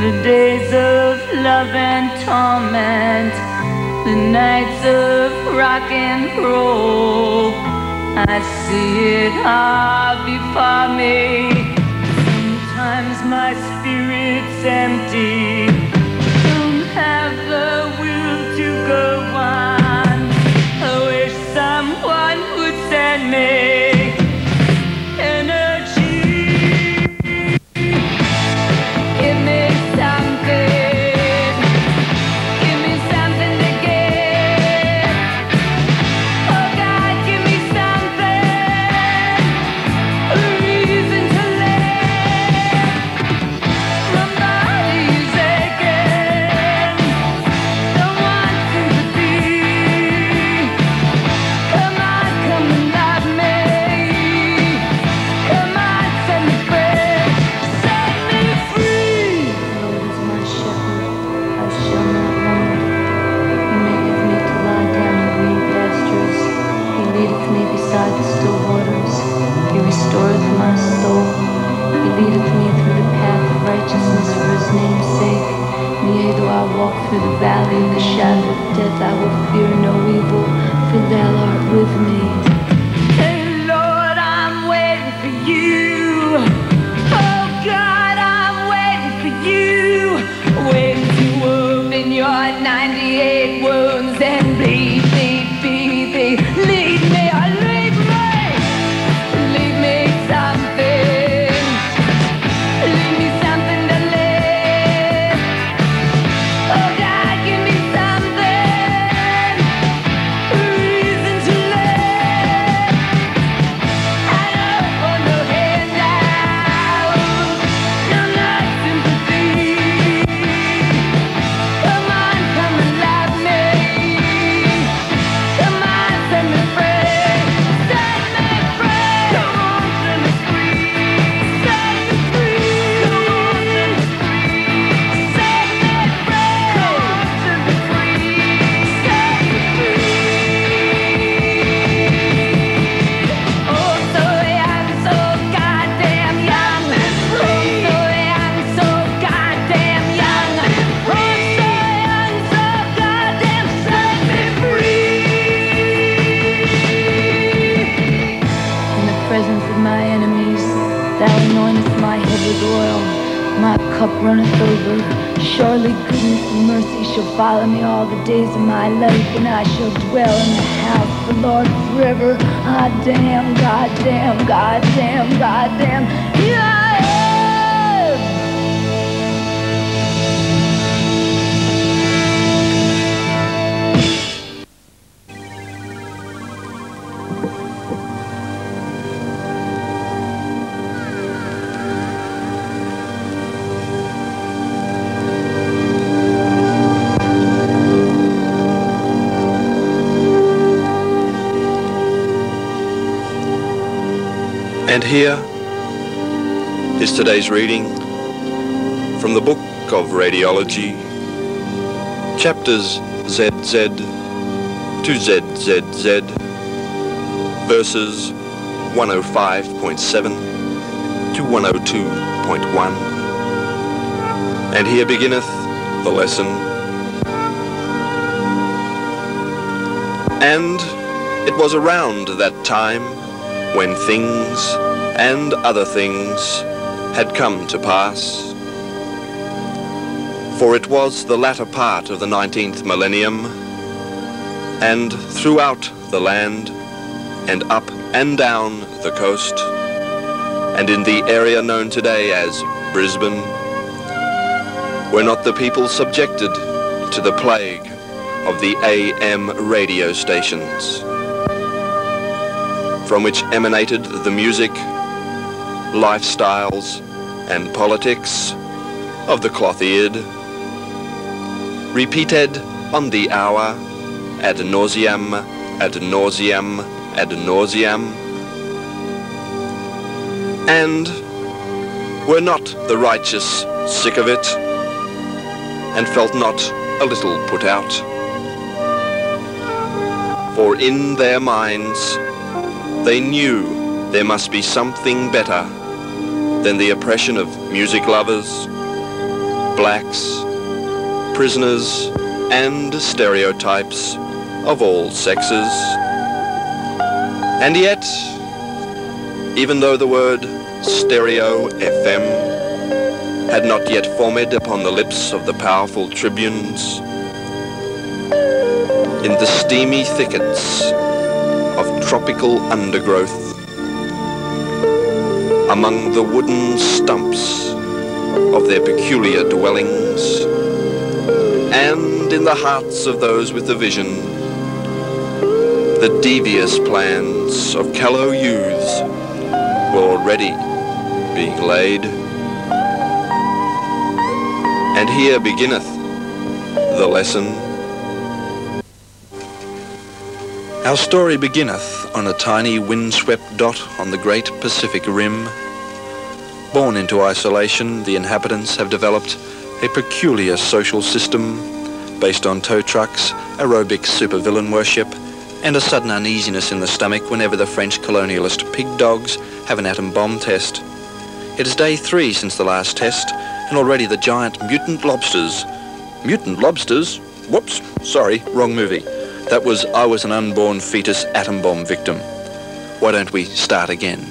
the days of love and torment, the nights of rock and roll. I see it all before me. Sometimes my spirit's empty, don't have the will to go on. I wish someone would send me energy. Give me something, give me something to give. Oh God, give me something, a reason to live. My body's aching, don't want sympathy. Come on, come and love me. Come on, set me free, set me free. The Lord is my shepherd, I shall not want. He maketh me to lie down in green pastures. He leadeth me beside the still waters. He restoreth my soul. He leadeth me through the path of righteousness for his name's sake. Yea, though I walk through the valley of the shadow of death, I will fear no evil, for thou art with me. Hey Lord, I'm waiting for you. Oh God, I'm waiting for you. Waiting to open your 98 wounds and bleed, lead me, oh lead me. Leave me something, leave me something to live. Oh God, give me something, a reason to live. I don't want no handout, no not sympathy. Come on, come and love me. Come on, set me free, set me free. Come on, set me free, set me free. Come on, set me free, set me free. Come on, set me free, set me free. Oh, so young, so goddamn young. Oh, so young, so goddamn young. Oh, so young, so goddamn, set me free. In the presence of my enemies, thou anointest my head with oil. My cup runneth over. Surely goodness and mercy shall follow me all the days of my life, and I shall dwell in the house of the Lord forever. Ah, damn, goddamn, goddamn, goddamn. Here I am. And here is today's reading from the Book of Radiology, chapters ZZ to ZZZ, verses 105.7 to 102.1. And here beginneth the lesson. And it was around that time when things and other things had come to pass. For it was the latter part of the 19th millennium, and throughout the land, and up and down the coast, and in the area known today as Brisbane, were not the people subjected to the plague of the AM radio stations, from which emanated the music, lifestyles, and politics of the cloth-eared, repeated on the hour, ad nauseam, ad nauseam, ad nauseam, and were not the righteous sick of it, and felt not a little put out? For in their minds they knew there must be something better than the oppression of music lovers, blacks, prisoners, and stereotypes of all sexes. And yet, even though the word stereo FM had not yet formed upon the lips of the powerful tribunes, in the steamy thickets of tropical undergrowth, among the wooden stumps of their peculiar dwellings, and in the hearts of those with the vision, the devious plans of callow youths were already being laid. And here beginneth the lesson. Our story beginneth on a tiny windswept dot on the great Pacific Rim. Born into isolation, the inhabitants have developed a peculiar social system based on tow trucks, aerobic supervillain worship, and a sudden uneasiness in the stomach whenever the French colonialist pig dogs have an atom bomb test. It is day 3 since the last test, and already the giant mutant lobsters... Mutant lobsters? Whoops, sorry, wrong movie. That was I Was an Unborn Fetus Atom Bomb Victim. Why don't we start again?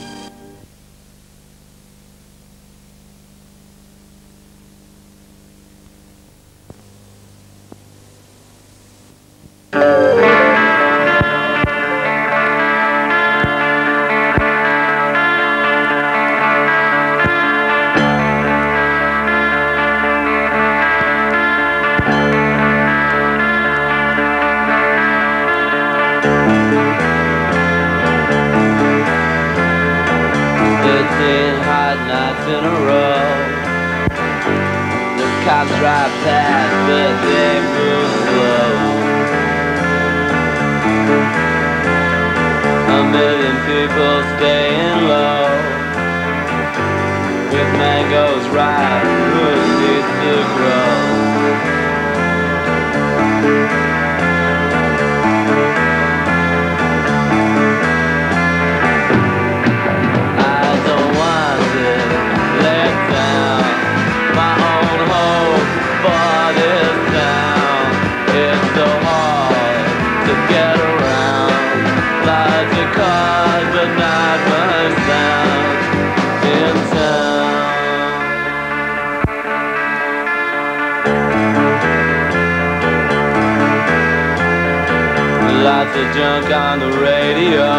Lots of junk on the radio.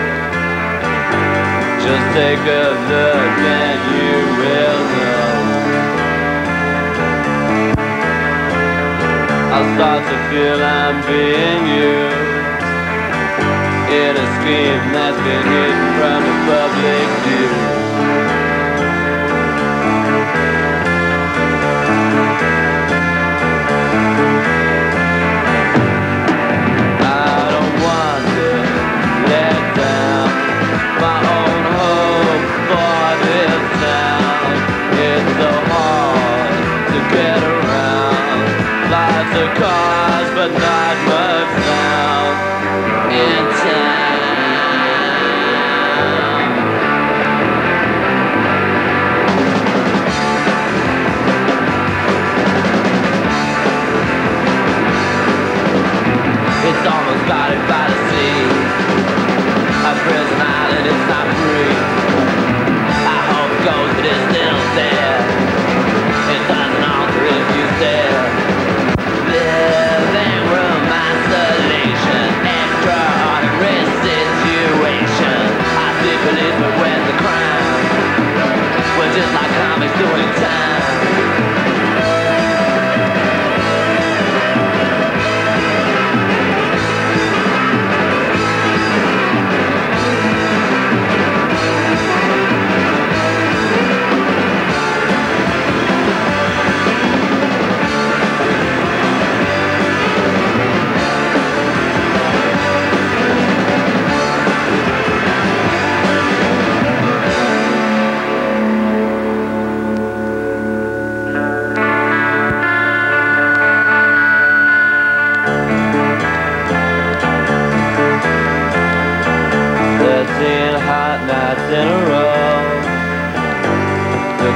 Just take a look and you will know. I'll start to feel I'm being used in a scheme that's been hidden from the public view. Cars, but not much sound in town. It's almost guarded by the sea. A prison island, it's not free. I hope it goes, but it's still there. It doesn't alter if you stare. Living room isolation, extraordinary situation. I see policemen with the crime. We're just like comics doing time.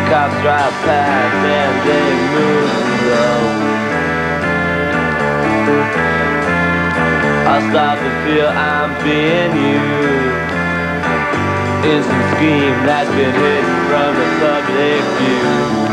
Cops drive past and they move slow. I stop and feel I'm being used in some scheme that's been hidden from the public view.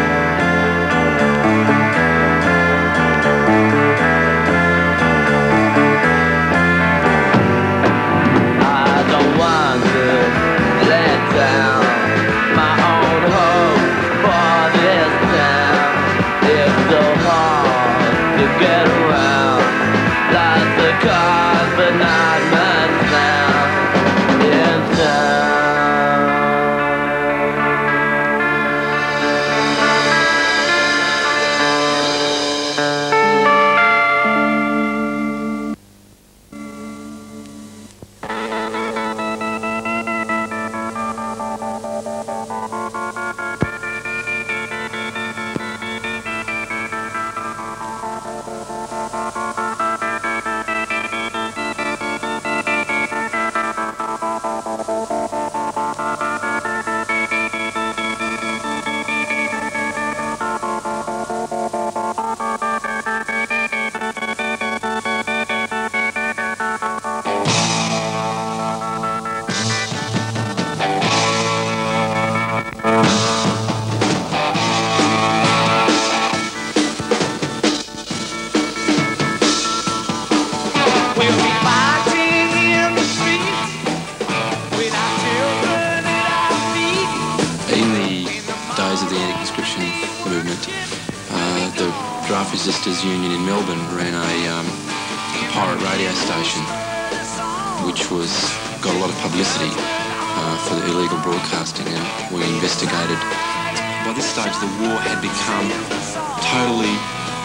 Resistors Union in Melbourne ran a pirate radio station which got a lot of publicity for the illegal broadcasting, and we investigated. By this stage the war had become totally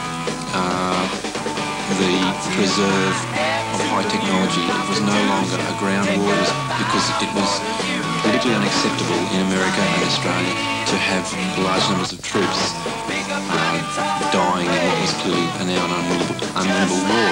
the preserve of high technology. It was no longer a ground war, because it was politically unacceptable in America and Australia to have large numbers of troops dying in what was clearly now an unwinnable war.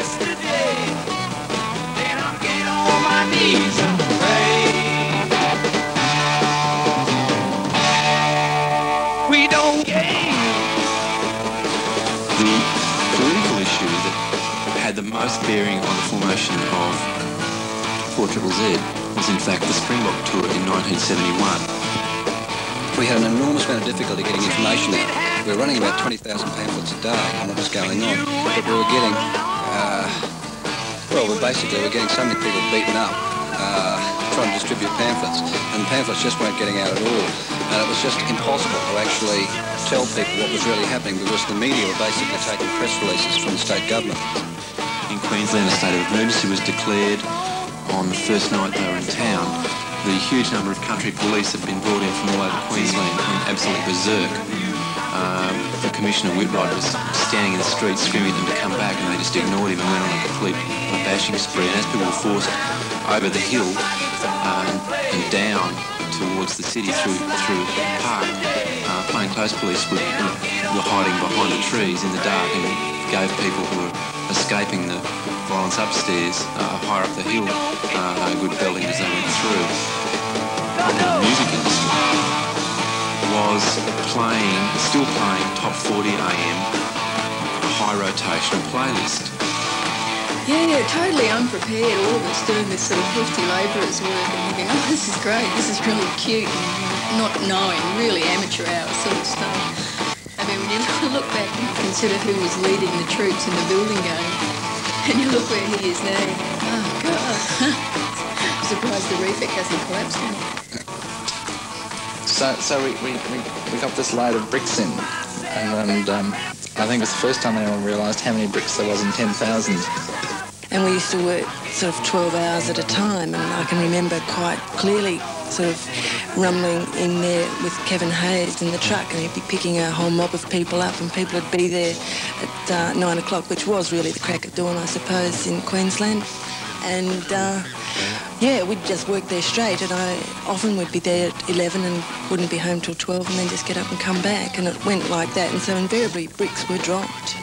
The political issue that had the most bearing on the formation of 4ZZZ was in fact the Springbok tour in 1971. We had an enormous amount of difficulty getting information out. We were running about 20,000 pamphlets a day on what was going on, but we were getting, we're getting so many people beaten up trying to distribute pamphlets, and the pamphlets just weren't getting out at all. And it was just impossible to actually tell people what was really happening, because the media were basically taking press releases from the state government. In Queensland, a state of emergency was declared on the first night they were in town. The huge number of country police had been brought in from all over Queensland in absolute berserk. The Commissioner Whitwright was standing in the street screaming at them to come back, and they just ignored him and went on a complete bashing spree. And as people were forced over the hill and down towards the city through the park, plainclothes police were hiding behind the trees in the dark and gave people who were escaping the violence upstairs higher up the hill a good belting as they went through. The music industry was still playing top 40 AM, a high rotational playlist. Yeah, totally unprepared, all of us doing this sort of hefty labourers work and thinking, oh, this is great, this is really cute, and not knowing, really amateur hour sort of stuff. I mean, when you look back and consider who was leading the troops in the building game, and you look where he is now, oh God, I'm surprised the refit hasn't collapsed on it. So we got this load of bricks in, and I think it was the first time anyone realised how many bricks there was in 10,000. And we used to work sort of 12 hours at a time, and I can remember quite clearly sort of rumbling in there with Kevin Hayes in the truck, and he'd be picking a whole mob of people up, and people would be there at 9 o'clock, which was really the crack of dawn, I suppose, in Queensland. And yeah, we'd just work there straight, and I often would be there at 11 and wouldn't be home till 12, and then just get up and come back, and it went like that, and so invariably bricks were dropped.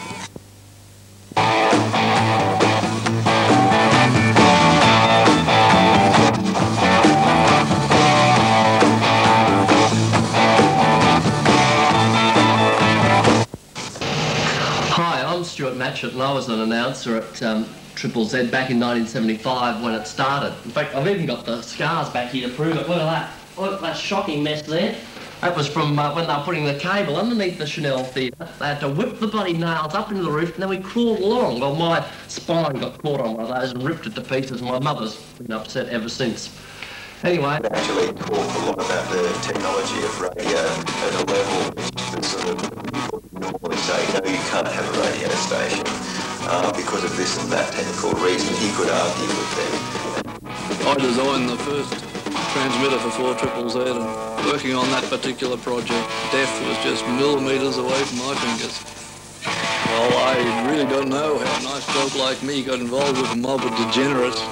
Matchett, and I was an announcer at Triple Z back in 1975 when it started. In fact, I've even got the scars back here to prove it. Look at that. Look at that shocking mess there. That was from when they were putting the cable underneath the Chanel Theatre. They had to whip the bloody nails up into the roof, and then we crawled along. Well, my spine got caught on one of those and ripped it to pieces, and my mother's been upset ever since. Anyway. We actually talk a lot about the technology of radio at a level which is sort of people normally say, no, you can't have a radio station because of this and that technical reason. He could argue with them. I designed the first transmitter for 4ZZZ, and working on that particular project, death was just millimetres away from my fingers. Well, I really don't know how a nice bloke like me got involved with a mob of degenerates.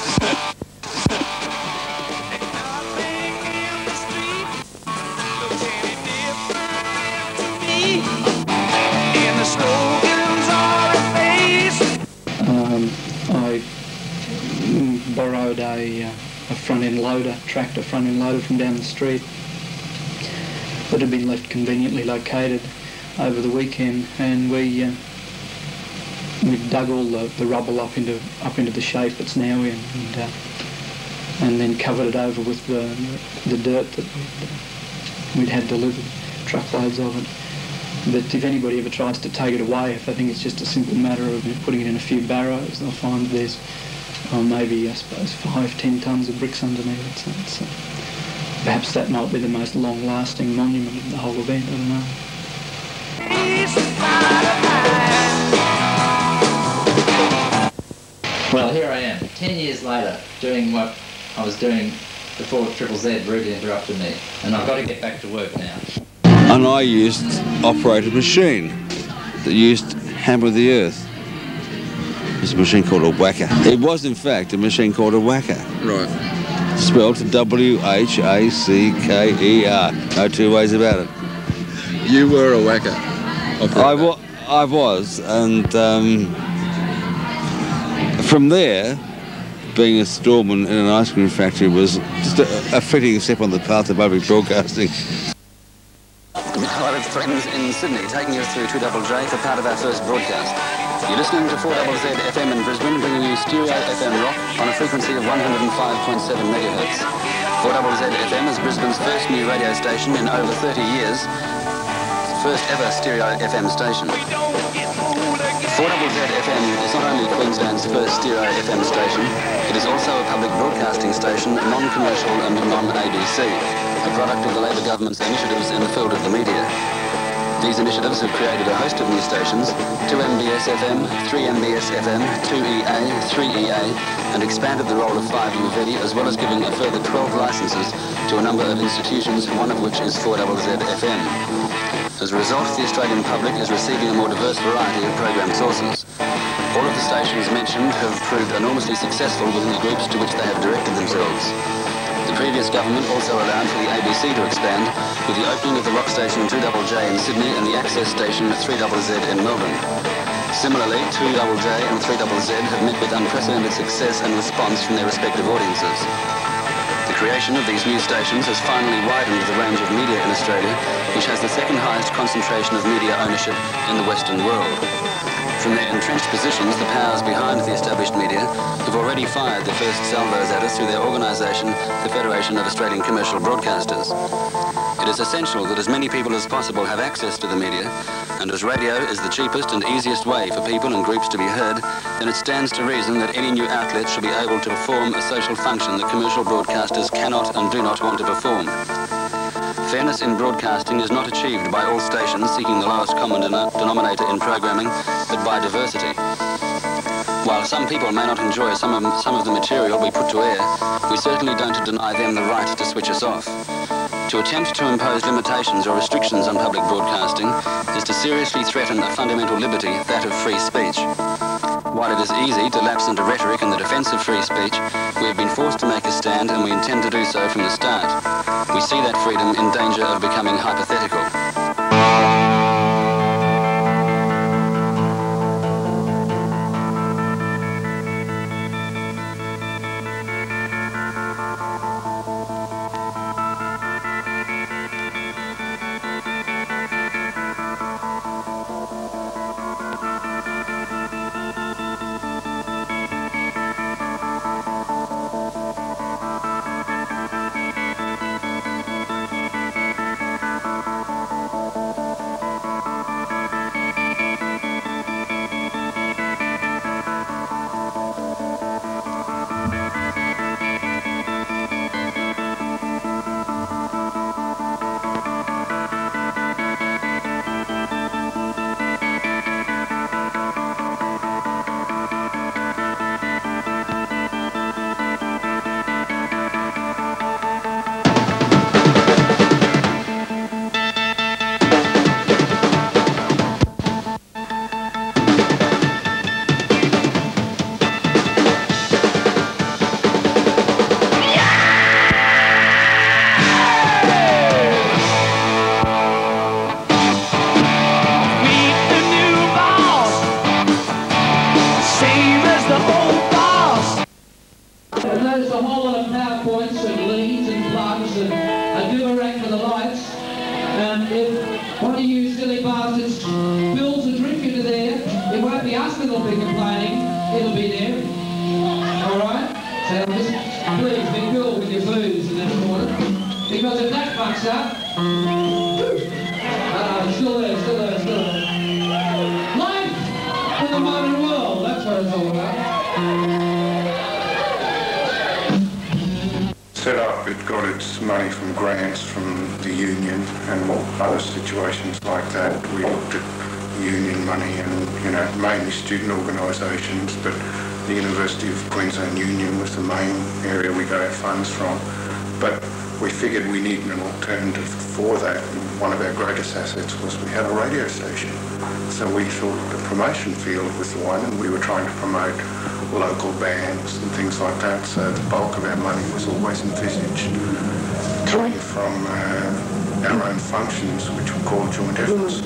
I borrowed a front-end loader, tractor front-end loader from down the street that had been left conveniently located over the weekend, and we dug all the rubble up into the shape it's now in, and then covered it over with the dirt that we'd had delivered, truckloads of it. But if anybody ever tries to take it away, if they think it's just a simple matter of putting it in a few barrows, they'll find there's maybe, I suppose, 5-10 tonnes of bricks underneath it. So perhaps that might be the most long-lasting monument of the whole event, I don't know. Well, here I am, 10 years later, doing what I was doing before Triple Z rudely interrupted me, and I've got to get back to work now. And I used to operate a machine that used to hammer the earth. It's a machine called a whacker. It was, in fact, a machine called a whacker. Right. Spelled W-H-A-C-K-E-R. No two ways about it. You were a whacker. I was, and from there, being a storeman in an ice cream factory was just a fitting step on the path of public broadcasting. Hello, friends in Sydney, taking you through 2JJ for part of our first broadcast. You're listening to 4ZZZ FM in Brisbane, bringing you stereo FM rock on a frequency of 105.7 megahertz. 4ZZZ FM is Brisbane's first new radio station in over 30 years. First ever stereo FM station. 4ZZZ FM is not only Queensland's first stereo FM station, it is also a public broadcasting station, non-commercial and non-ABC, a product of the Labor government's initiatives in the field of the media. These initiatives have created a host of new stations, 2MBS FM, 3MBS FM, 2EA, 3EA, and expanded the role of 5UV, as well as giving a further 12 licenses to a number of institutions, one of which is 4ZZZ FM. As a result, the Australian public is receiving a more diverse variety of program sources. All of the stations mentioned have proved enormously successful within the groups to which they have directed themselves. The previous government also allowed for the ABC to expand with the opening of the rock station 2JJ in Sydney and the access station 3ZZ in Melbourne. Similarly, 2JJ and 3ZZ have met with unprecedented success and response from their respective audiences. The creation of these new stations has finally widened the range of media in Australia, which has the second highest concentration of media ownership in the Western world. From their entrenched positions, the powers behind the established media have already fired the first salvos at us through their organisation, the Federation of Australian Commercial Broadcasters. It is essential that as many people as possible have access to the media, and as radio is the cheapest and easiest way for people and groups to be heard, then it stands to reason that any new outlet should be able to perform a social function that commercial broadcasters cannot and do not want to perform. Fairness in broadcasting is not achieved by all stations seeking the lowest common denominator in programming, but by diversity. While some people may not enjoy some of the material we put to air, we certainly don't deny them the right to switch us off. To attempt to impose limitations or restrictions on public broadcasting is to seriously threaten a fundamental liberty, that of free speech. While it is easy to lapse into rhetoric in the defence of free speech, we have been forced to make a stand, and we intend to do so from the start. We see that freedom in danger of becoming hypothetical. dance and do a rack for the lights. And if one of you silly bastards spills a drink into there, it won't be us that'll be complaining, it'll be them. Alright? So just please be cool with your booze in that corner. Because if that fucks up, still there. Life in the modern world, that's what it's all about. Set up, it got its money from grants from the union and other situations like that. We looked at union money and, mainly student organisations, but the University of Queensland Union was the main area we got our funds from. But we figured we needed an alternative for that. And one of our greatest assets was we had a radio station. So we thought the promotion field was the one, and we were trying to promote local bands and things like that. So the bulk of our money was always envisaged coming from our own functions, which we call joint efforts.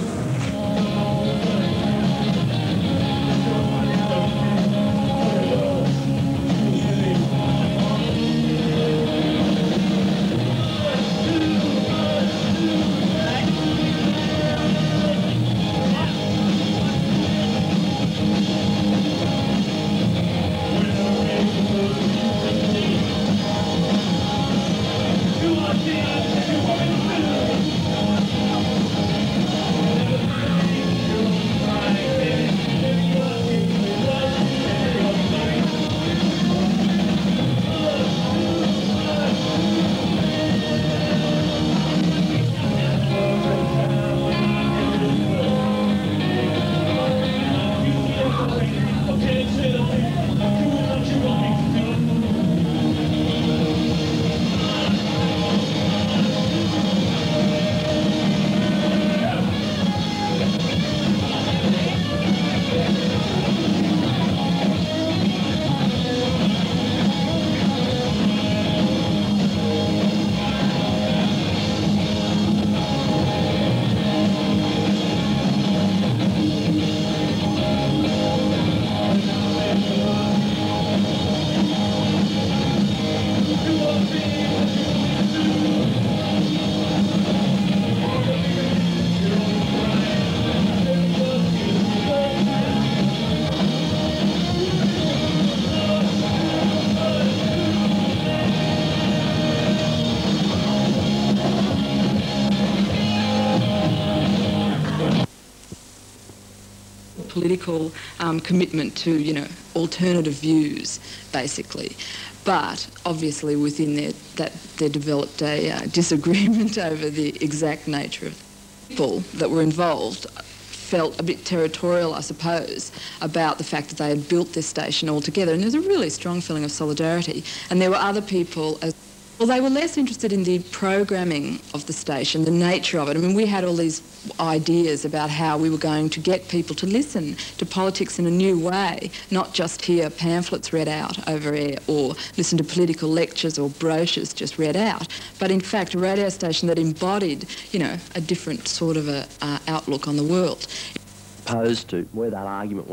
Political commitment to, alternative views, basically. But obviously within there developed a disagreement over the exact nature of people that were involved. Felt a bit territorial, I suppose, about the fact that they had built this station all together. And there was a really strong feeling of solidarity. And there were other people as well, they were less interested in the programming of the station, the nature of it. I mean, we had all these ideas about how we were going to get people to listen to politics in a new way, not just hear pamphlets read out over air or listen to political lectures or brochures just read out, but in fact a radio station that embodied, a different sort of outlook on the world. Opposed to where that argument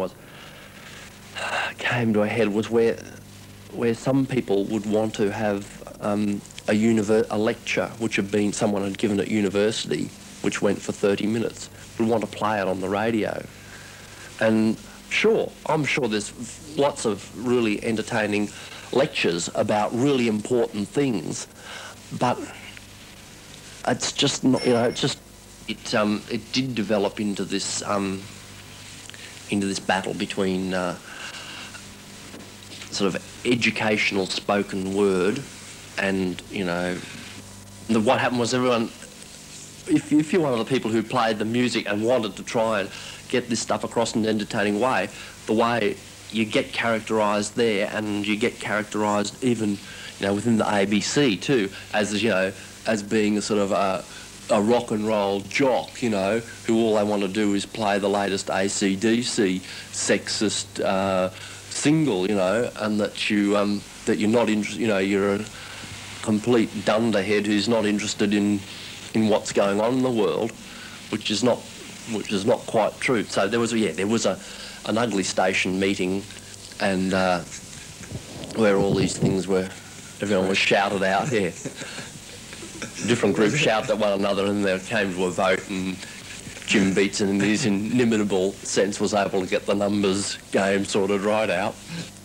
came to a head was where some people would want to have a lecture which someone had given at university, which went for 30 minutes, would want to play it on the radio. And I'm sure there's lots of really entertaining lectures about really important things, but it's just not, it did develop into this battle between sort of educational spoken word and, what happened was everyone, if you're one of the people who played the music and wanted to try and get this stuff across in an entertaining way, the way you get characterised there, and you get characterised even, within the ABC too, as being a sort of a rock and roll jock, who all they want to do is play the latest AC/DC sexist single, and that you're not interested, you're a complete dunderhead who's not interested in what's going on in the world, which is not quite true. So there was an ugly station meeting, and where all these things everyone was shouted out here. different groups shout at one another, and there came to a vote, and Jim Beatson, in his inimitable sense, was able to get the numbers game sorted right out.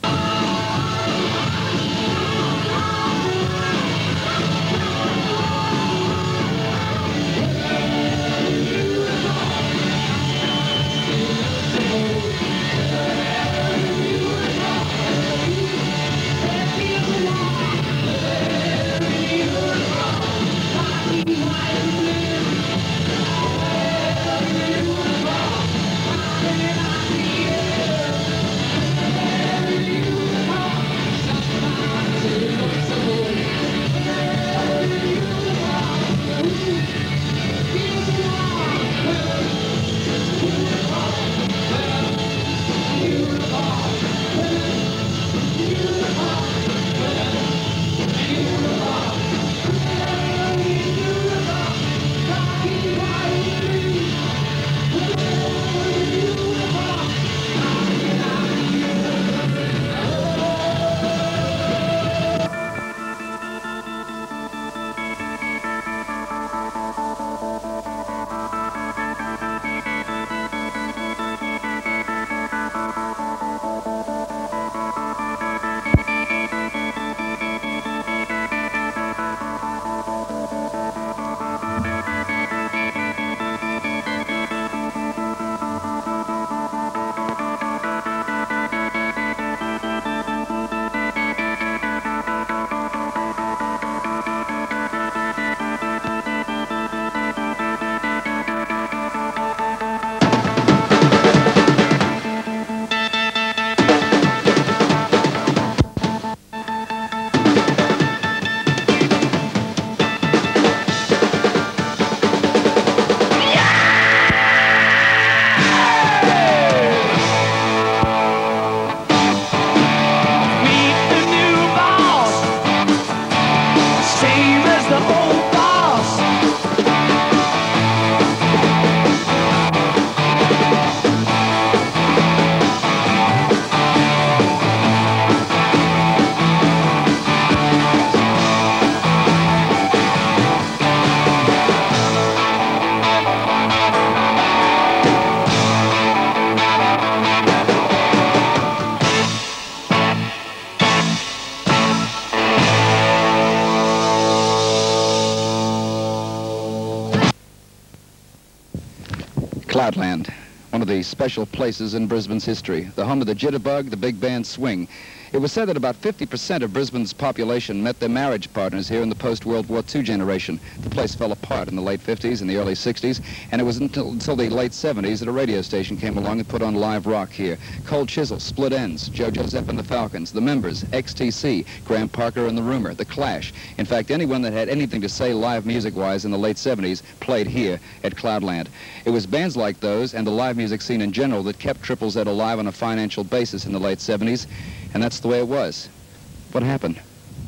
Cloudland, one of the special places in Brisbane's history, the home of the jitterbug, the big band swing. It was said that about 50% of Brisbane's population met their marriage partners here in the post-World War II generation. The place fell apart in the late 50s and the early 60s, and it was until the late 70s that a radio station came along and put on live rock here. Cold Chisel, Split Ends, Joe Joseph and the Falcons, The Members, XTC, Graham Parker and the Rumor, The Clash. In fact, anyone that had anything to say live music-wise in the late 70s played here at Cloudland. It was bands like those and the live music scene in general that kept Triple Z alive on a financial basis in the late 70s, and that's the way it was. What happened?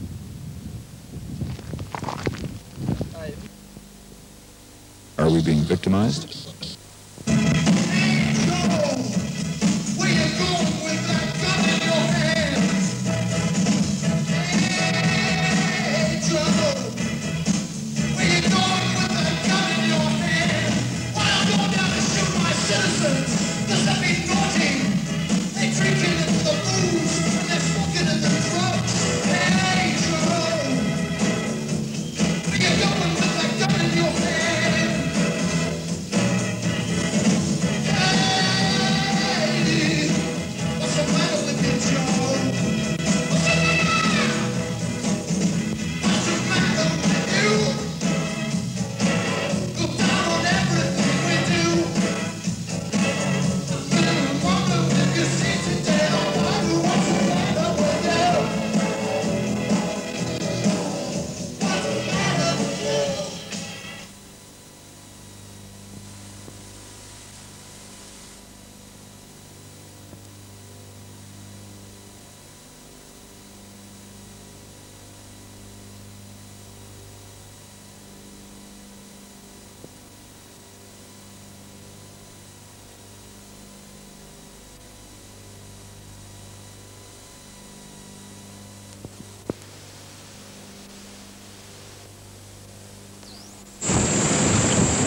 Are we being victimized?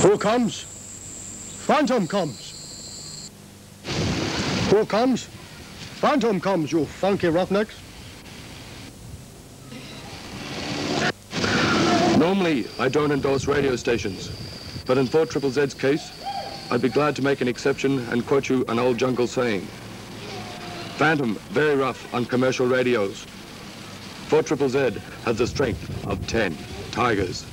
Who comes? Phantom comes. Who comes? Phantom comes, you funky roughnecks. Normally, I don't endorse radio stations, but in 4ZZ's case, I'd be glad to make an exception and quote you an old jungle saying. Phantom, very rough on commercial radios. 4ZZZ has the strength of 10 tigers.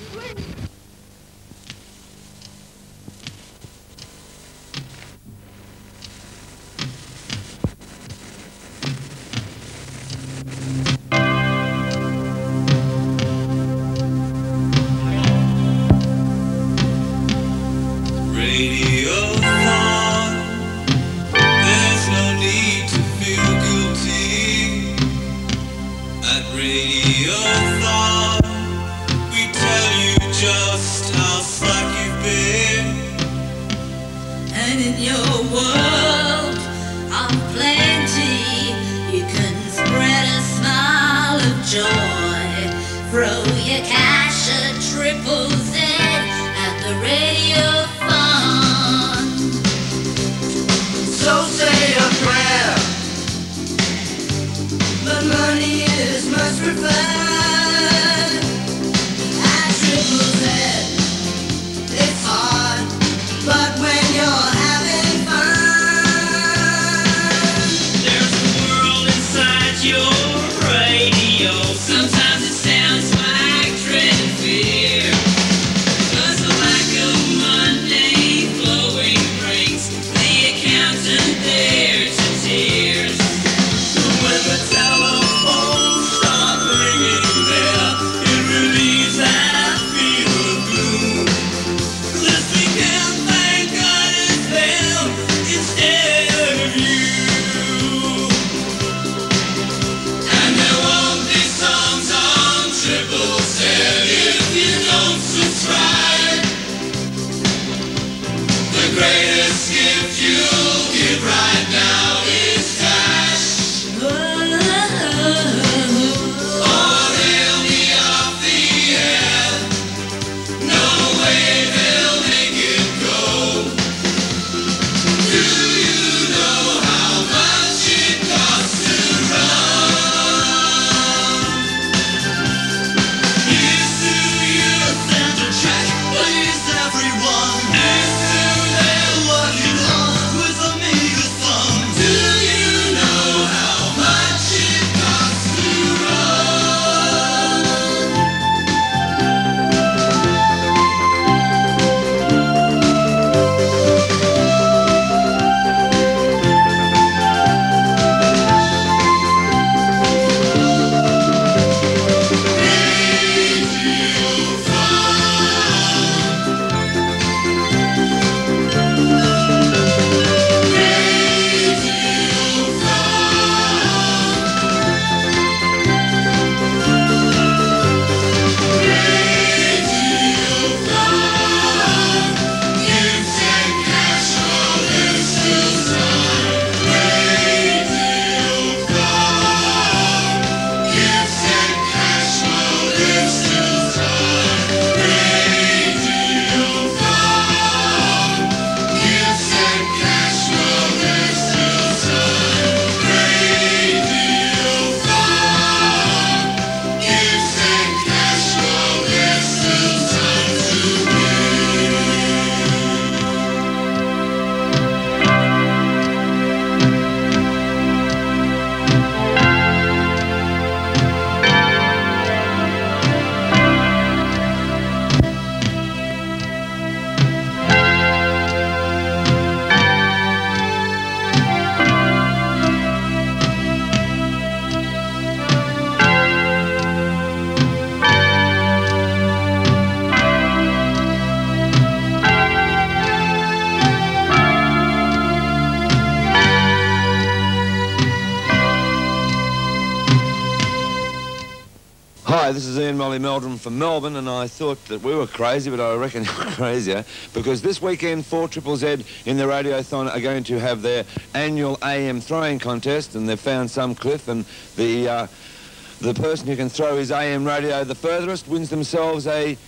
Hi, this is Ian Molly Meldrum from Melbourne, and I thought that we were crazy, but I reckon you're crazier, because this weekend 4ZZZ in the Radiothon are going to have their annual AM throwing contest, and they've found some cliff, and the person who can throw his AM radio the furthest wins themselves a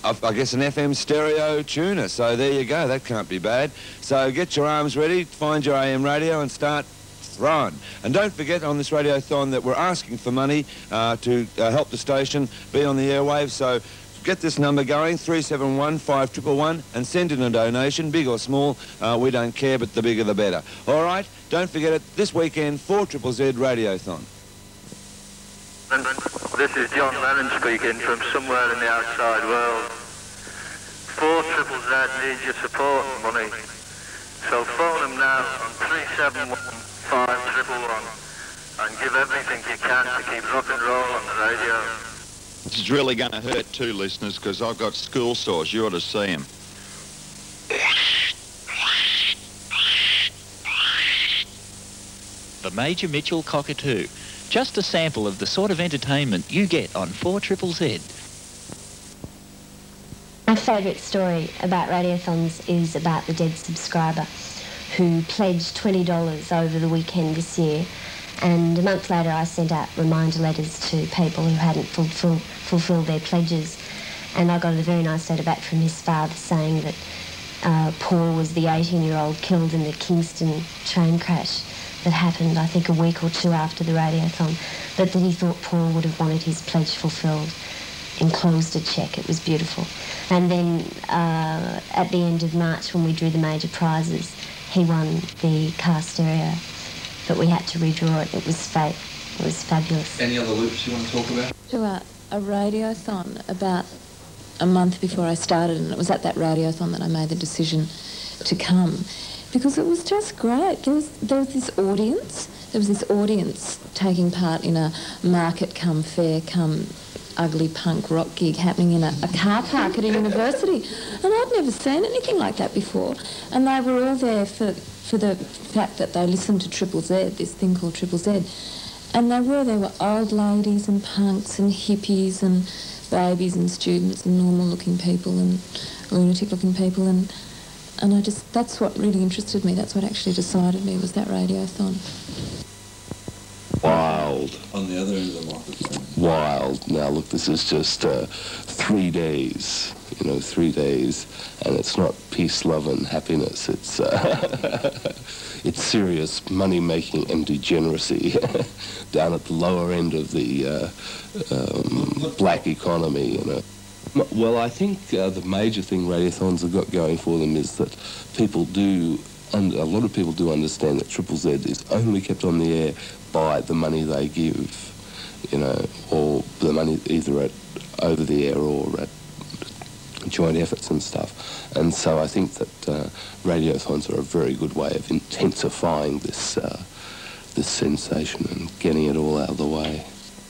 I guess, an FM stereo tuner. So there you go. That can't be bad. So get your arms ready, find your AM radio and start throwing. And don't forget on this radiothon that we're asking for money to help the station be on the airwaves. So get this number going, 371 5111, and send in a donation, big or small. We don't care, but the bigger the better. All right, don't forget it, this weekend, 4ZZZ Radiothon. This is John Lennon speaking from somewhere in the outside world. 4ZZZ needs your support and money. So phone them now on 371 5111 and give everything you can to keep rock and roll on the radio. This is really going to hurt too, listeners, because I've got school sores. You ought to see them. The Major Mitchell Cockatoo. Just a sample of the sort of entertainment you get on 4ZZZ. My favourite story about radiothons is about the dead subscriber who pledged $20 over the weekend this year, and a month later I sent out reminder letters to people who hadn't fulfilled their pledges, and I got a very nice letter back from his father saying that Paul was the 18-year-old killed in the Kingston train crash that happened, I think, a week or two after the radiothon, but that he thought Paul would have wanted his pledge fulfilled. Enclosed a cheque. It was beautiful. And then at the end of March, when we drew the major prizes, he won the car stereo, but we had to redraw it. It was fate. It was fabulous. Any other loops you want to talk about? To a radiothon about a month before I started, and it was at that radiothon that I made the decision to come, because it was just great. There was this audience. There was this audience taking part in a market come fair come ugly punk rock gig happening in a car park at a university. And I'd never seen anything like that before. And they were all there for the fact that they listened to Triple Z, this thing called Triple Z. And there were old ladies and punks and hippies and babies and students and normal-looking people and lunatic-looking people. And that's what really interested me. That's what actually decided me, was that radiothon. Wild. On the other end of the microphone. Wild. Now, look, this is just 3 days, 3 days, and it's not peace, love, and happiness. It's it's serious money-making and degeneracy down at the lower end of the black economy, Well, I think the major thing radiothons have got going for them is that people do, and a lot of people do understand that Triple Z is only kept on the air by the money they give, or the money either at over the air or at joint efforts and stuff. And so I think that radiothons are a very good way of intensifying this this sensation and getting it all out of the way.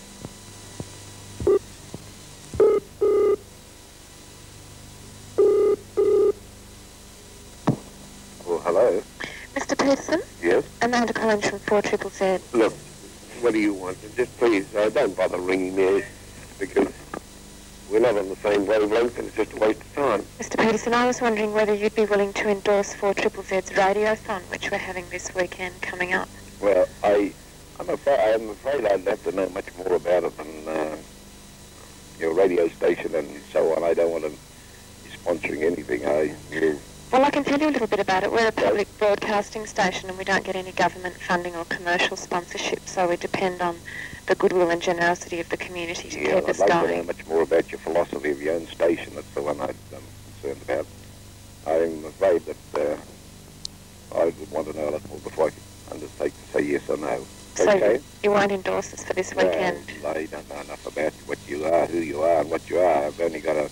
Hello. Mr. Peterson? Yes? Amanda Collins from 4ZZZ. Look, what do you want? Just please, don't bother ringing me, because we're not on the same wavelength and it's just a waste of time. Mr. Peterson, I was wondering whether you'd be willing to endorse 4ZZZ's radiothon, which we're having this weekend coming up. Well, I'm afraid I'd have to know much more about it than your radio station and so on. I don't want to be sponsoring anything. Well, I can tell you a little bit about it. We're a public broadcasting station and we don't get any government funding or commercial sponsorship, so we depend on the goodwill and generosity of the community to keep us I'd like going. to know much more about your philosophy of your own station. That's the one I'm concerned about. I'm afraid that I would want to know a lot more before I could undertake to say yes or no. So Okay? you won't endorse us for this weekend? Well, I don't know enough about what you are, who you are, and what you are. I've only got a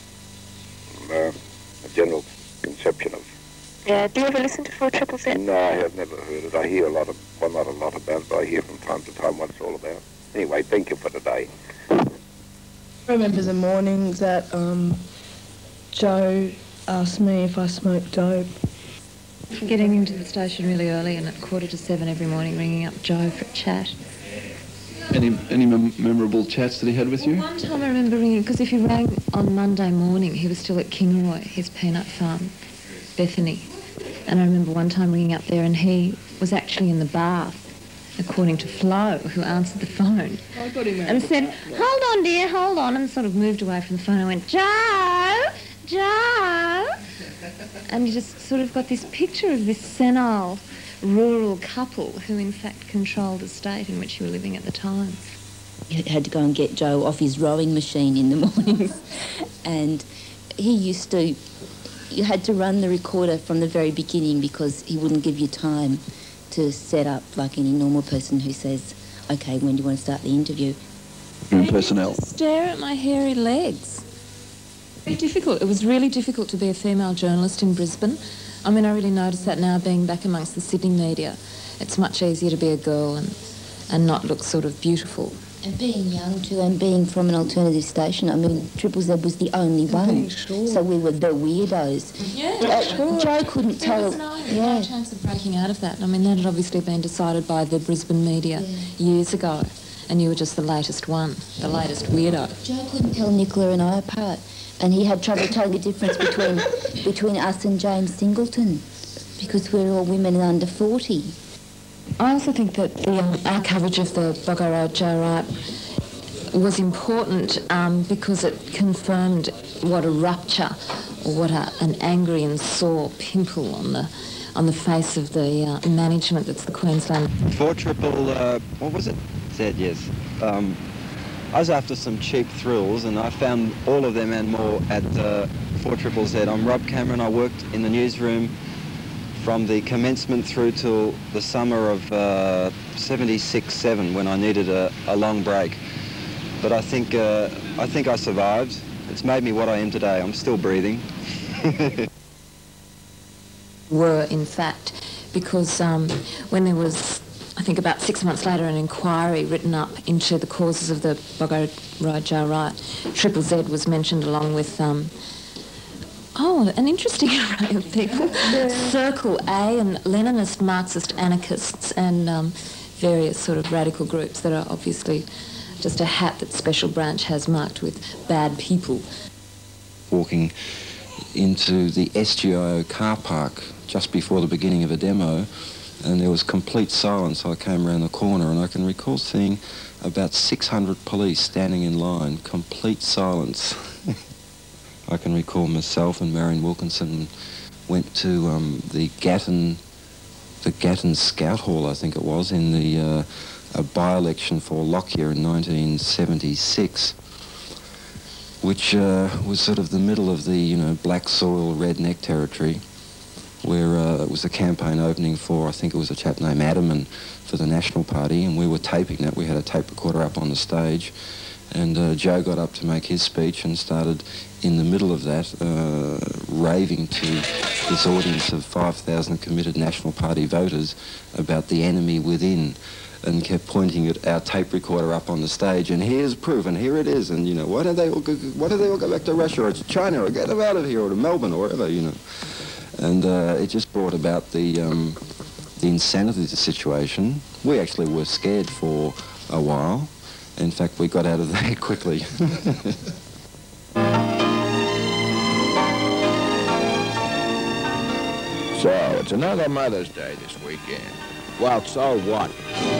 general conception of. Yeah, do you ever listen to 4ZZZ? No, I have never heard it. I hear a lot of, well, not a lot about it, but I hear from time to time what it's all about. Anyway, thank you for today. I remember the morning that Joe asked me if I smoked dope. Getting into the station really early and at 7:15 every morning, ringing up Joe for a chat. Any memorable chats that he had with you? One time I remember ringing, because if he rang on Monday morning, he was still at Kingaroy, his peanut farm, Bethany. And I remember one time ringing up there and he was actually in the bath, according to Flo, who answered the phone. I got him out. And said, "Hold on, dear, hold on," and sort of moved away from the phone. I went, "Joe!" Joe! And you just sort of got this picture of this senile rural couple who in fact controlled the state in which you were living at the time. You had to go and get Joe off his rowing machine in the mornings, and he used to, you had to run the recorder from the very beginning because he wouldn't give you time to set up like any normal person who says, okay, when do you want to start the interview? Personnel. Stare at my hairy legs. Very difficult. It was really difficult to be a female journalist in Brisbane. I mean, I really noticed that now being back amongst the Sydney media. It's much easier to be a girl and not look sort of beautiful. And being young too, and being from an alternative station, I mean, Triple Z was the only one, so we were the weirdos. Yeah, sure. Joe couldn't tell. There was no chance of breaking out of that. I mean, that had obviously been decided by the Brisbane media years ago, and you were just the latest one, the latest weirdo. Joe couldn't tell Nicola and I apart, and he had trouble telling the difference between us and James Singleton, because we're all women under 40. I also think that our coverage of the Boggo Road Joe Wright was important because it confirmed what a rupture or what an angry and sore pimple on the face of the management that's the Queensland. 4 Triple, what was it? Z, yes. I was after some cheap thrills and I found all of them and more at 4 Triple Z. I'm Rob Cameron. I worked in the newsroom from the commencement through till the summer of 76-7 when I needed a long break. But I think I survived. It's made me what I am today. I'm still breathing. Were, in fact, because when there was, I think about 6 months later, an inquiry written up into the causes of the Boggo Road Joe Wright, Triple Z was mentioned along with an interesting array of people. Circle A and Leninist Marxist anarchists and various sort of radical groups that are obviously just a hat that Special Branch has marked with bad people. Walking into the SGIO car park just before the beginning of a demo, and there was complete silence. I came around the corner and I can recall seeing about 600 police standing in line, complete silence. I can recall myself and Marion Wilkinson went to the Gatton Scout Hall, I think it was, in the a by-election for Lockyer in 1976, which was sort of the middle of the black soil redneck territory, where it was a campaign opening for, I think it was a chap named Adamman for the National Party, and we were taping that. We had a tape recorder up on the stage, and Joe got up to make his speech and started in the middle of that raving to this audience of 5,000 committed National Party voters about the enemy within, and kept pointing at our tape recorder up on the stage, and here's proof, and here it is, and why don't they all go back to Russia or to China or get them out of here or to Melbourne or wherever, and it just brought about the insanity of the situation. We actually were scared for a while. In fact, we got out of there quickly. So, it's another Mother's Day this weekend. Well, so what?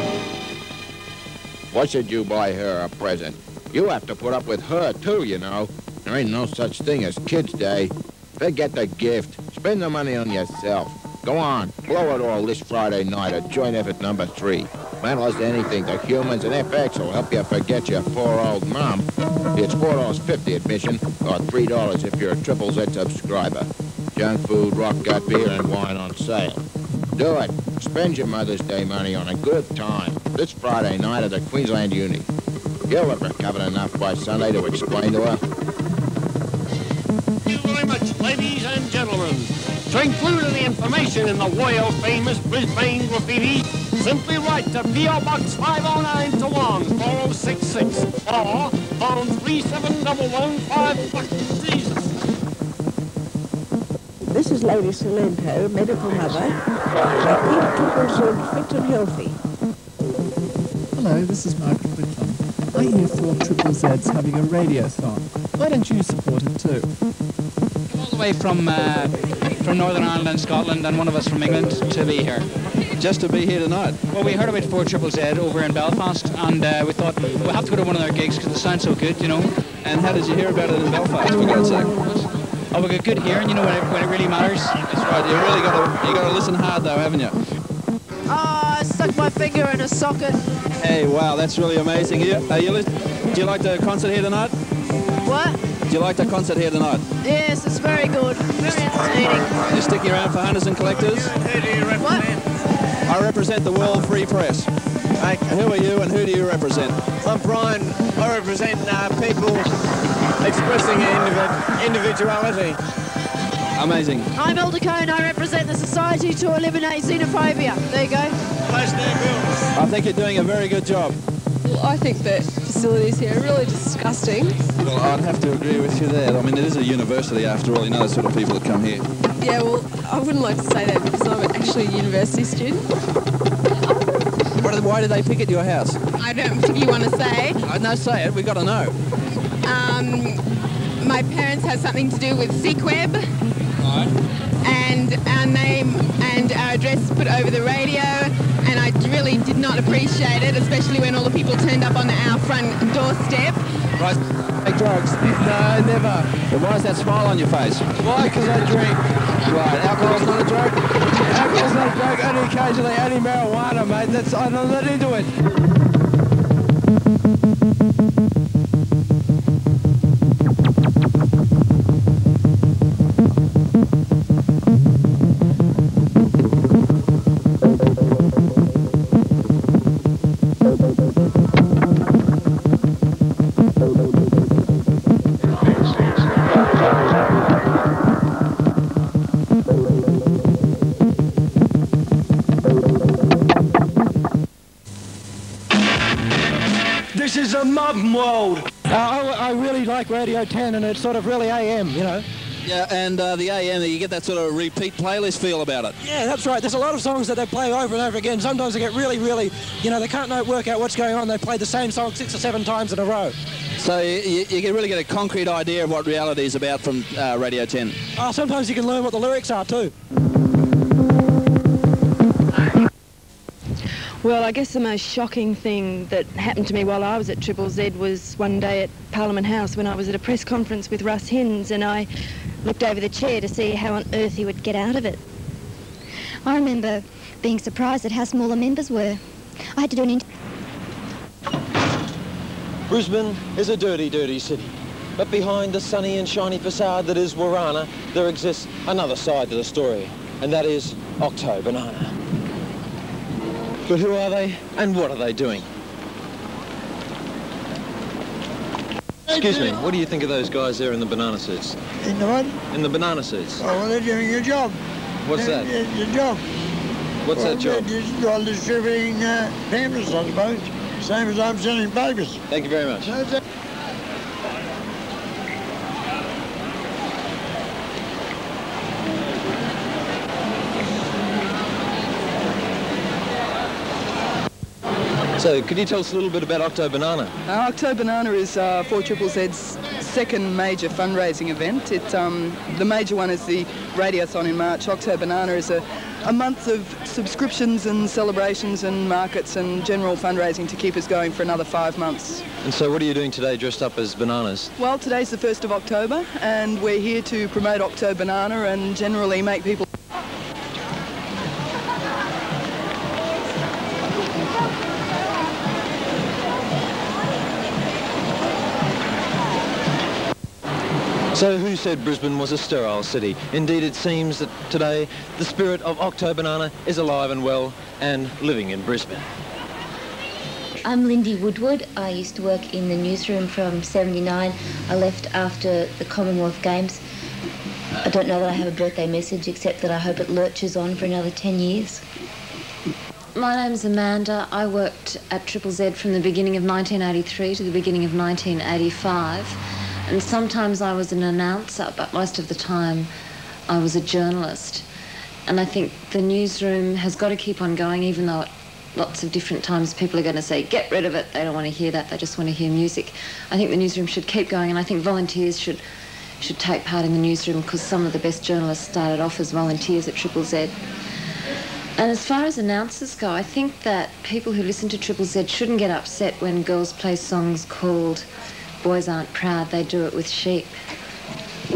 What should you buy her a present? You have to put up with her, too, There ain't no such thing as Kids' Day. Forget the gift. Spend the money on yourself. Go on, blow it all this Friday night at Joint Effort number 3. Matters anything, the humans and FX will help you forget your poor old mom. It's $4.50 admission, or $3 if you're a Triple Z subscriber. Junk food, rock gut, beer, and wine on sale. Do it. Spend your Mother's Day money on a good time this Friday night at the Queensland Uni. You'll have recovered enough by Sunday to explain to her. Thank you very much, ladies and gentlemen. To include the information in the world-famous Brisbane graffiti, simply write to P.O. Box 509-1, 4066, or phone 37115. This is Lady Salento, medical mother. Keep Triple Z fit and healthy. Hello, this is Mark Bracken. I hear 4 Triple Z's having a radiothon. Why don't you support it too? All the way from Northern Ireland and Scotland, and one of us from England to be here. Just to be here tonight? Well, we heard about 4 Triple Z over in Belfast, and we thought we'll have to go to one of their gigs because it sounds so good, And how did you hear about it in Belfast, for God's sake? Oh, we've got good hearing, you know, when it really matters. That's right. You got to listen hard though, haven't you? Oh, I stuck my finger in a socket. Hey, wow, that's really amazing. Do you like the concert here tonight? What? Do you like the concert here tonight? Yes, it's very good. Very entertaining. You're sticking around for hunters and collectors? What? I represent the World Free Press. Who are you and who do you represent? I'm Brian. I represent people expressing individuality. Amazing. I'm Hilda Cohn. I represent the Society to Eliminate Xenophobia. There you go. I think you're doing a very good job. Well, I think the facilities here are really disgusting. Well, I'd have to agree with you there. I mean, it is a university after all. You know the sort of people that come here. Yeah, well, I wouldn't like to say that because I'm actually a university student. Why did they pick at your house? I don't particularly want to say. No, say it. We've got to know. My parents had something to do with SeekWeb. Right. And our name and our address put over the radio, and I really did not appreciate it, especially when all the people turned up on our front doorstep. Right. Take drugs? No, never. Then why is that smile on your face? Why? Because I drink. Right. Alcohol's not a drug? Alcohol's not a drug, only occasionally, only marijuana, mate. I'm not into it. This is a modern world. I really like Radio 10, and it's sort of really AM, you know. Yeah, and the AM, you get that sort of repeat playlist feel about it. Yeah, that's right. There's a lot of songs that they play over and over again. Sometimes they get really, you know, they can't work out what's going on. They play the same song 6 or 7 times in a row. So you can really get a concrete idea of what reality is about from Radio 10. Oh, sometimes you can learn what the lyrics are too. Well, I guess the most shocking thing that happened to me while I was at Triple Z was one day at Parliament House when I was at a press conference with Russ Hins, and I looked over the chair to see how on earth he would get out of it. I remember being surprised at how small the members were. I had to do an Brisbane is a dirty, dirty city. But behind the sunny and shiny facade that is Warana, there exists another side to the story, and that is Octo Banana. But who are they, and what are they doing? Excuse me, what do you think of those guys there in the banana suits? In the what? In the banana suits. Oh, well, they're doing a job. What's that? Your job. What's that job? They're distributing pamphlets, I suppose. Same as I'm selling papers. Thank you very much. So, could you tell us a little bit about Octo Banana? Octo Banana is 4ZZZ's second major fundraising event. The major one is the Radiothon in March. Octo Banana is a month of subscriptions and celebrations and markets and general fundraising to keep us going for another 5 months. And so what are you doing today dressed up as bananas? Well, today's the 1st of October and we're here to promote Octo Banana and generally make people... So who said Brisbane was a sterile city? Indeed, it seems that today the spirit of Octo Banana is alive and well and living in Brisbane. I'm Lindy Woodward. I used to work in the newsroom from '79. I left after the Commonwealth Games. I don't know that I have a birthday message except that I hope it lurches on for another 10 years. My name's Amanda. I worked at Triple Z from the beginning of 1983 to the beginning of 1985. And sometimes I was an announcer, but most of the time I was a journalist. And I think the newsroom has got to keep on going, even though at lots of different times people are going to say, get rid of it. They don't want to hear that. They just want to hear music. I think the newsroom should keep going, and I think volunteers should take part in the newsroom because some of the best journalists started off as volunteers at Triple Z. And as far as announcers go, I think that people who listen to Triple Z shouldn't get upset when girls play songs called Boys Aren't Proud, They Do It With Sheep.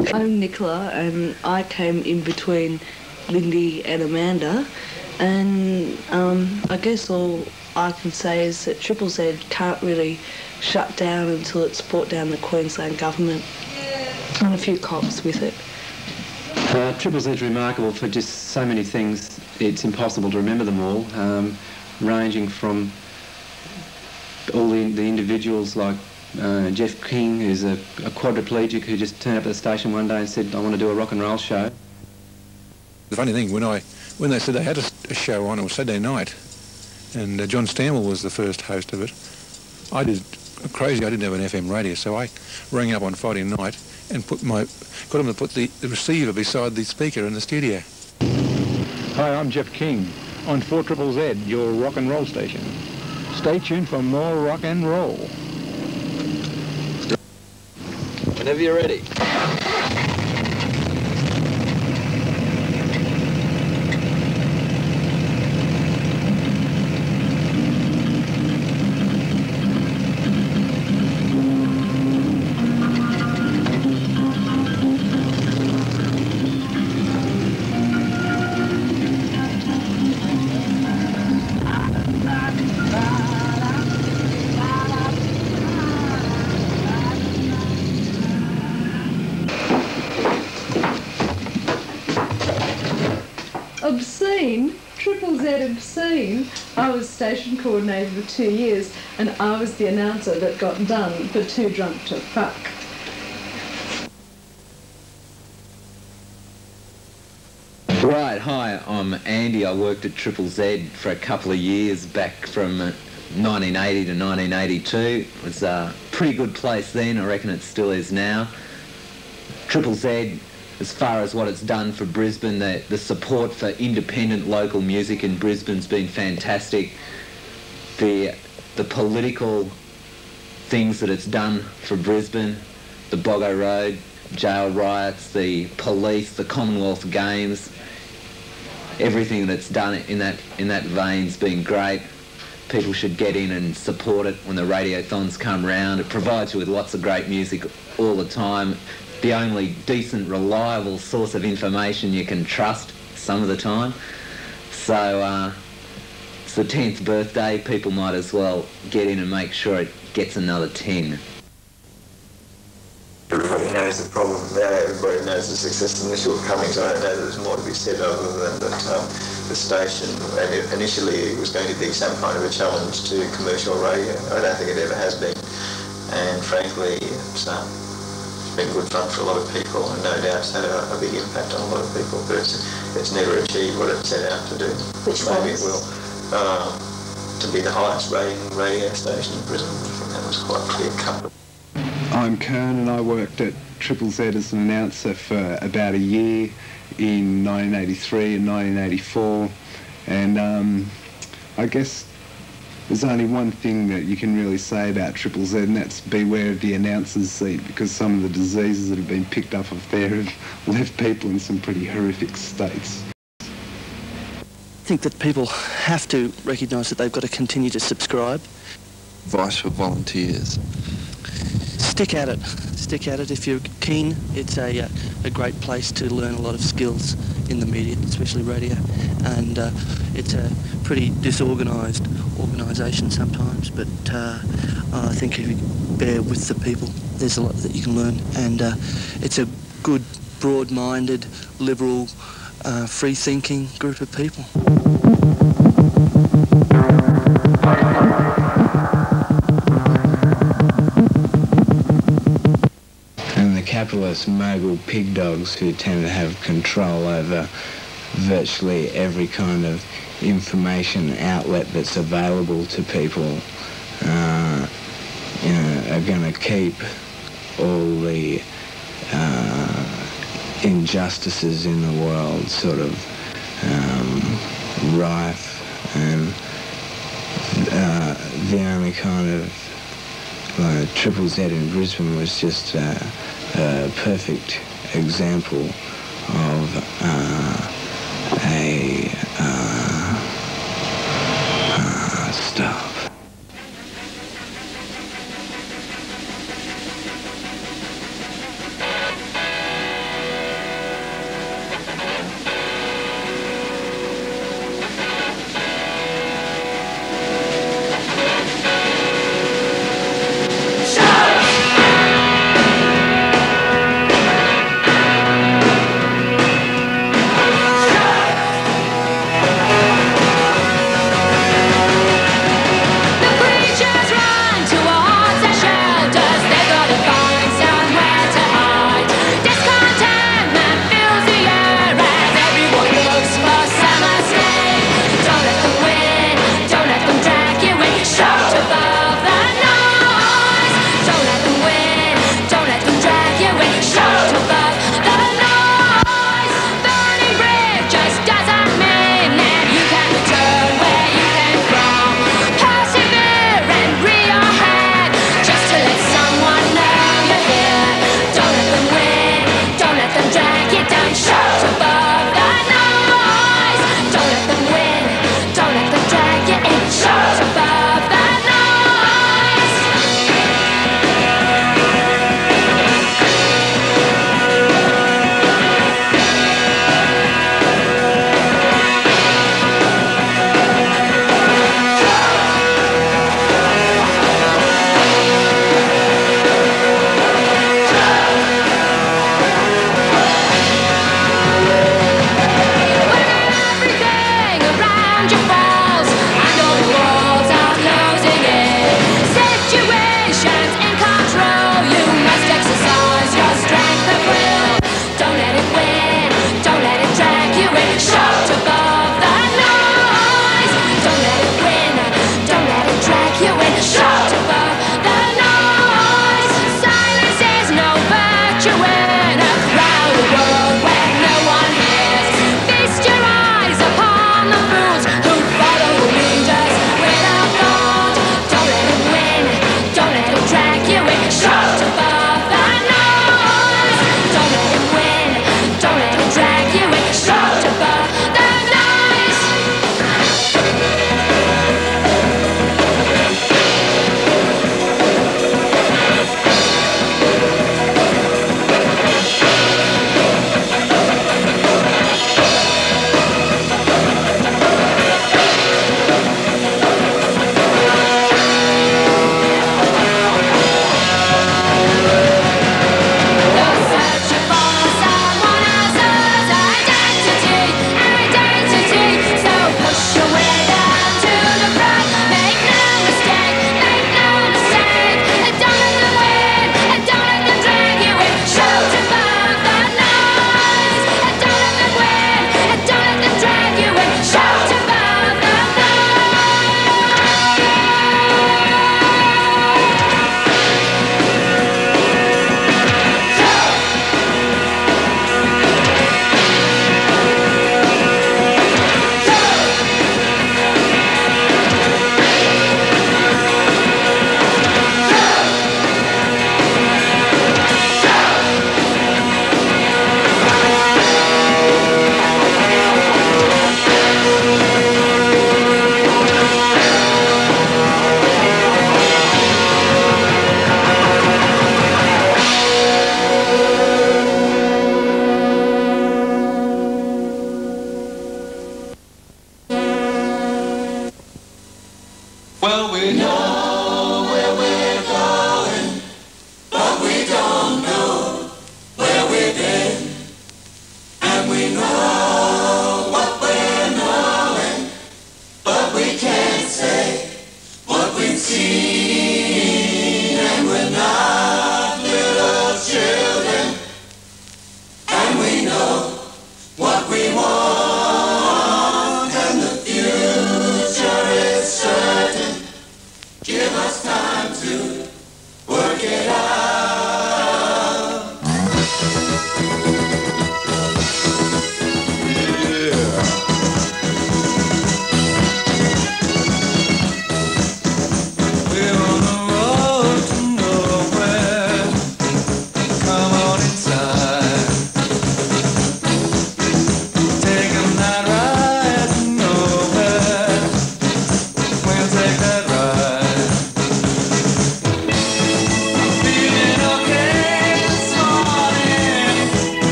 I'm Nicola, and I came in between Lindy and Amanda, and I guess all I can say is that Triple Z can't really shut down until it's brought down the Queensland government and a few cops with it. Triple Z's remarkable for just so many things. It's impossible to remember them all, ranging from all the individuals like Jeff King, who's a quadriplegic who just turned up at the station one day and said, I want to do a rock and roll show. The funny thing, when they said they had a show on, it was Saturday night, and John Stanwell was the first host of it. I didn't have an FM radio, so I rang up on Friday night and got them to put the receiver beside the speaker in the studio. Hi, I'm Jeff King on 4ZZZ, your rock and roll station. Stay tuned for more rock and roll. Whenever you're ready. Obscene, Triple Z Obscene. I was station coordinator for 2 years, and I was the announcer that got done for Too Drunk to Fuck. Right, hi, I'm Andy. I worked at Triple Z for a couple of years back from 1980 to 1982. It was a pretty good place then. I reckon it still is now. Triple Z, as far as what it's done for Brisbane, the support for independent local music in Brisbane's been fantastic. The political things that it's done for Brisbane, the Boggo Road jail riots, the police, the Commonwealth Games, everything that's done in that vein's been great. People should get in and support it when the radiothons come round. It provides you with lots of great music all the time. The only decent, reliable source of information you can trust some of the time. So it's the 10th birthday. People might as well get in and make sure it gets another 10. Everybody knows the problem there, everybody knows the success and the shortcomings. I don't know that there's more to be said other than that the station, initially it was going to be some kind of a challenge to commercial radio. I don't think it ever has been. And frankly, it's been good fun for a lot of people, and no doubt it's had a big impact on a lot of people, but it's never achieved what it set out to do. Which maybe it will. To be the highest rating radio station in Brisbane. I think that was quite clear cut. I'm Kern, and I worked at Triple Z as an announcer for about a year in 1983 and 1984, and I guess there's only one thing that you can really say about Triple Z, and that's beware of the announcer's seat, because some of the diseases that have been picked up there have left people in some pretty horrific states. I think that people have to recognise that they've got to continue to subscribe. Advice for volunteers. Stick at it. Stick at it if you're keen. It's a great place to learn a lot of skills in the media, especially radio, and it's a pretty disorganised organisation sometimes, but I think if you bear with the people, there's a lot that you can learn, and it's a good, broad-minded, liberal, free-thinking group of people. And the capitalist mogul pig dogs who tend to have control over virtually every kind of information outlet that's available to people, are going to keep all the injustices in the world sort of rife, and the only kind of Triple Z in Brisbane was just a perfect example of a